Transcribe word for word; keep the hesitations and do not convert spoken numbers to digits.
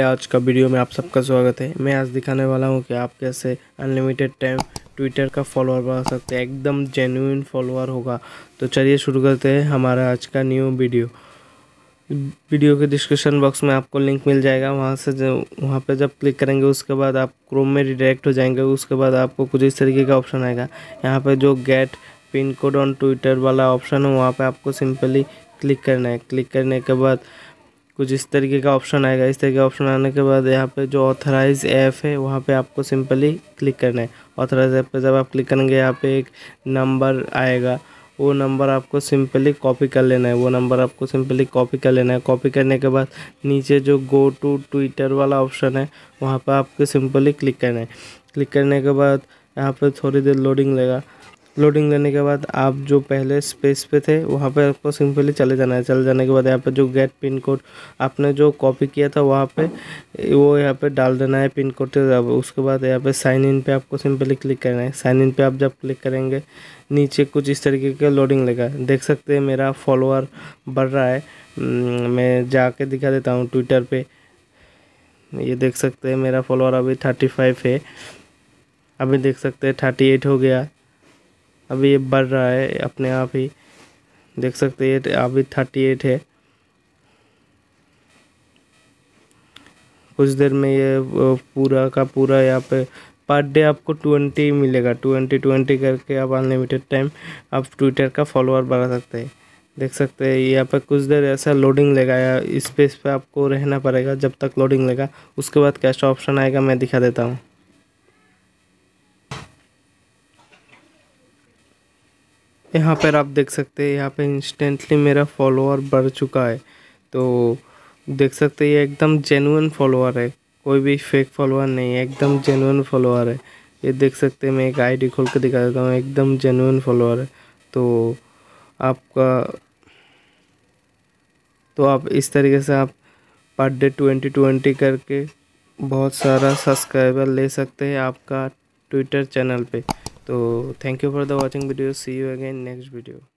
आज का वीडियो में आप सबका स्वागत है। मैं आज दिखाने वाला हूं कि आप कैसे अनलिमिटेड टाइम ट्विटर का फॉलोअर बढ़ा सकते हैं। एकदम जेन्युइन फॉलोअर होगा। तो चलिए शुरू करते हैं हमारा आज का न्यू वीडियो। वीडियो के डिस्क्रिप्शन बॉक्स में आपको लिंक मिल जाएगा। वहां से जो वहां पे जब क्लिक करेंगे उसके बाद आप क्रोम में रिडायरेक्ट हो जाएंगे। उसके बाद आपको कुछ इस तरीके का ऑप्शन आएगा। यहाँ पे जो get pin code on Twitter वाला ऑप्शन है वहाँ पे आपको सिंपली क्लिक करना है। क्लिक करने के बाद कुछ इस तरीके का ऑप्शन आएगा। इस तरीके का ऑप्शन आने के बाद यहाँ पे जो ऑथराइज ऐप है वहाँ पे आपको सिंपली क्लिक करना है। ऑथराइज ऐप पे जब आप क्लिक करेंगे यहाँ पे एक नंबर आएगा। वो नंबर आपको सिंपली कॉपी कर लेना है। वो नंबर आपको सिंपली कॉपी कर लेना है। कॉपी करने के बाद नीचे जो गो टू ट्विटर वाला ऑप्शन है वहाँ पर आपको सिंपली क्लिक करना है। क्लिक करने के बाद यहाँ पर थोड़ी देर लोडिंग लेगा। लोडिंग लेने के बाद आप जो पहले स्पेस पे थे वहाँ पे आपको सिंपली चले जाना है। चले जाने के बाद यहाँ पे जो गेट पिन कोड आपने जो कॉपी किया था वहाँ पे वो यहाँ पे डाल देना है पिन कोड। उसके बाद यहाँ पे साइन इन पे आपको सिंपली क्लिक करना है। साइन इन पे आप जब क्लिक करेंगे नीचे कुछ इस तरीके का लोडिंग लेगा। देख सकते हैं मेरा फॉलोअर बढ़ रहा है। मैं जाके दिखा देता हूँ ट्विटर पे। ये देख सकते हैं मेरा फॉलोअर अभी थर्टी फाइव है। अभी देख सकते हैं थर्टी एट हो गया। अभी ये बढ़ रहा है अपने आप ही। देख सकते हैं ये अभी थर्टी एट है। कुछ देर में ये पूरा का पूरा यहाँ पे पर डे आपको ट्वेंटी मिलेगा। ट्वेंटी ट्वेंटी करके आप अनलिमिटेड टाइम आप ट्विटर का फॉलोअर बढ़ा सकते हैं। देख सकते हैं यहाँ पे कुछ देर ऐसा लोडिंग लेगा। या इस पेज पे आपको रहना पड़ेगा जब तक लोडिंग लेगा। उसके बाद कैश ऑप्शन आएगा, मैं दिखा देता हूँ। यहाँ पर आप देख सकते हैं यहाँ पे इंस्टेंटली मेरा फॉलोअर बढ़ चुका है। तो देख सकते हैं ये एकदम जेन्युइन फॉलोअर है। कोई भी फेक फॉलोअर नहीं है, एकदम जेन्युइन फॉलोअर है। ये देख सकते हैं मैं एक आईडी खोल के दिखा देता हूँ। एकदम जेन्युइन फॉलोअर है। तो आपका तो आप इस तरीके से आप पर डे ट्वेंटी ट्वेंटी करके बहुत सारा सब्सक्राइबर ले सकते हैं आपका ट्विटर चैनल पे। तो thank you for the watching video. See you again next video.